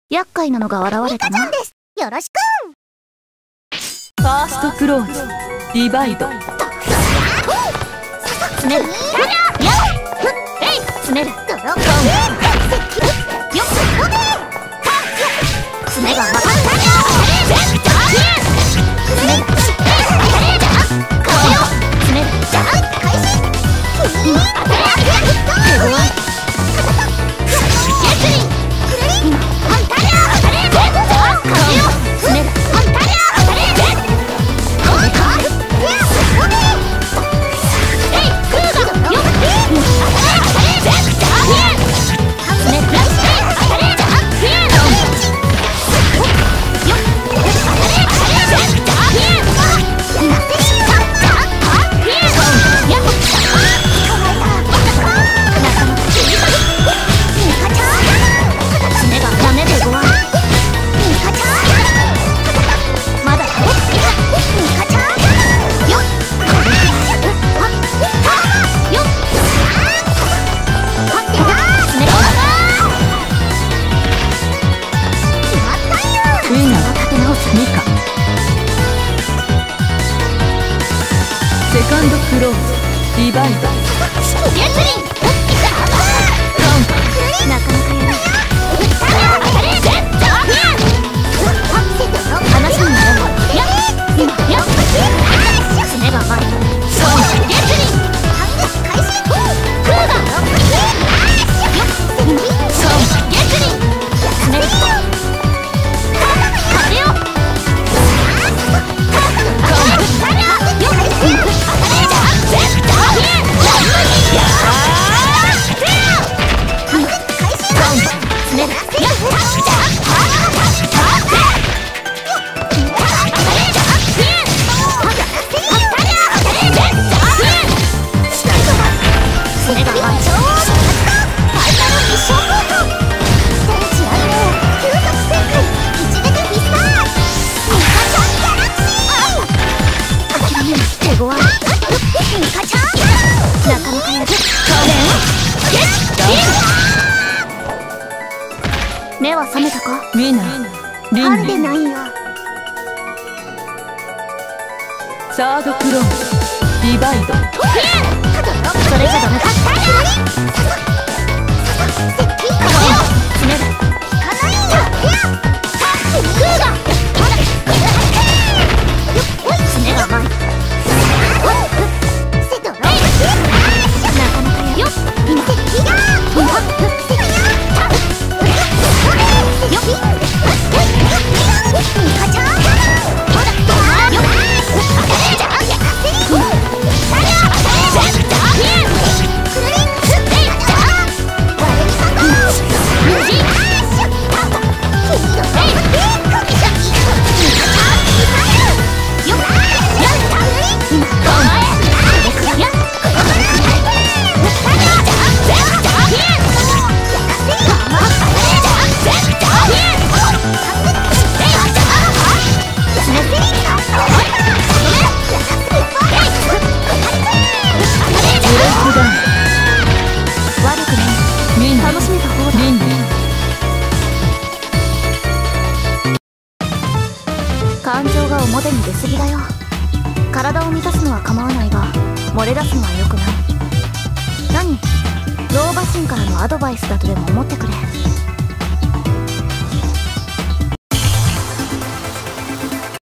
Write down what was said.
厄介なのが現れたな。 ミカちゃんです。よろしく。 ファーストクローズディバイド。 詰める。詰める。 ドロップ。よっ。 詰めが甘かった。 セカンドクローズディバイド。 なかなかやる。話にならない。詰めが甘い。目は覚めたか？ ミナ、リ噛んンリン。 でないよ。 サードクローズディバイド。 それじゃダメか。詰める。詰めが甘い。なかなかやる。感情が表に出すぎだよ。体を満たすのは構わないが漏れ出すのは良くない。何？老婆心からのアドバイスだとでも思ってくれ。